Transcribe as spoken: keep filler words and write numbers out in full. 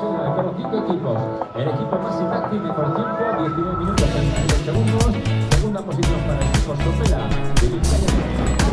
nacional por los cinco equipos. El equipo Masi Taxi, mejor tiempo, diecinueve minutos treinta y dos segundos. Segunda posición para el equipo Sopela de Vizcaya.